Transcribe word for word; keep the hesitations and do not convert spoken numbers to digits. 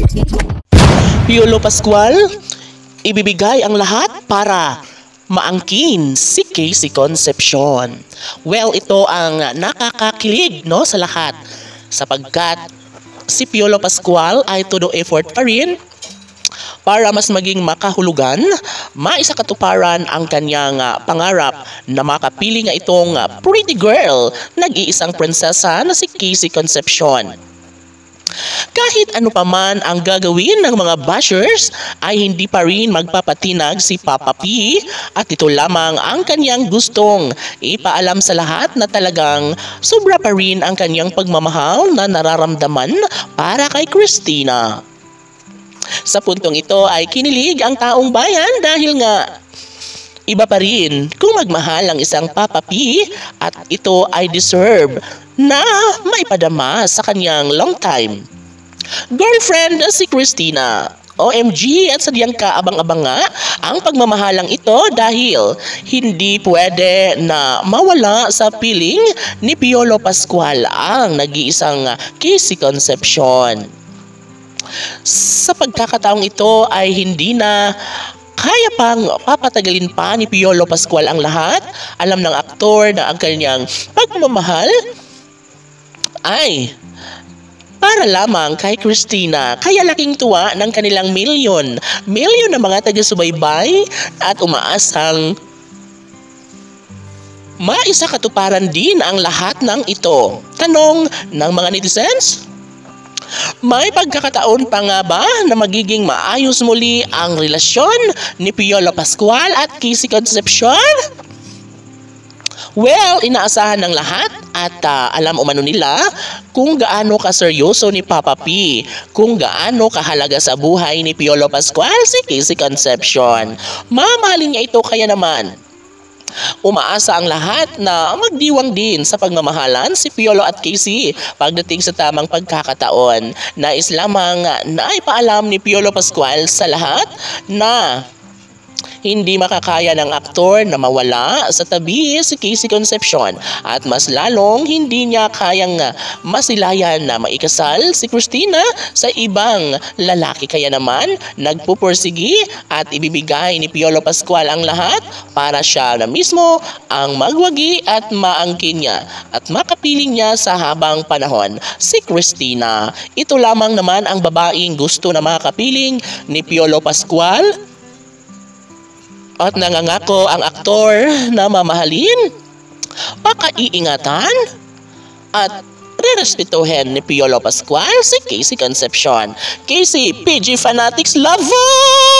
Piolo Pascual, ibibigay ang lahat para maangkin si Casey Concepcion. Well, ito ang nakakakilig, no, sa lahat sapagkat si Piolo Pascual ay todo effort pa rin para mas maging makahulugan, maisakatuparan ang kanyang uh, pangarap na makapili nga itong uh, pretty girl, nag-iisang prinsesa na si Casey Concepcion. Kahit ano pa man ang gagawin ng mga bashers ay hindi pa rin magpapatinag si Papa P at ito lamang ang kanyang gustong ipaalam sa lahat na talagang sobra pa rin ang kanyang pagmamahal na nararamdaman para kay Christina. Sa puntong ito ay kinilig ang taong bayan dahil nga iba pa rin kung magmahal ang isang Papa P at ito ay deserve na maipadama sa kanyang long time girlfriend na si Christina. O M G, at sadyang kaabang-abang nga ang pagmamahalang ito dahil hindi pwede na mawala sa piling ni Piolo Pascual ang nag-iisang Casey Concepcion. Sa pagkakataong ito ay hindi na kaya pang papatagalin pa ni Piolo Pascual ang lahat. Alam ng aktor na ang kanyang pagmamahal ay para lamang kay Christina. Kaya laking tuwa ng kanilang milyon. Milyon na mga taga-subaybay at umaasang maisakatuparan din ang lahat ng ito. Tanong ng mga netizens? May pagkakataon pa nga ba na magiging maayos muli ang relasyon ni Piolo Pascual at Casey Concepcion? Well, inaasahan ng lahat at uh, alam umano nila kung gaano kaseryoso ni Papa P, kung gaano kahalaga sa buhay ni Piolo Pascual si Casey Concepcion. Mamahalin niya ito kaya naman umaasa ang lahat na magdiwang din sa pagmamahalan si Piolo at Casey pagdating sa tamang pagkakataon. Nais lamang na ipaalam ni Piolo Pascual sa lahat na hindi makakaya ng aktor na mawala sa tabi si Casey Concepcion at mas lalong hindi niya kayang masilayan na maikasal si Christina sa ibang lalaki. Kaya naman nagpupursigi at ibibigay ni Piolo Pascual ang lahat para siya na mismo ang magwagi at maangkin niya at makapiling niya sa habang panahon si Christina. Ito lamang naman ang babaeng gusto na makapiling ni Piolo Pascual. At nangangako ang aktor na mamahalin, pakaiingatan at rerespetuhin ni Piolo Pascual si Casey Concepcion. Casey, P G Fanatics Lover!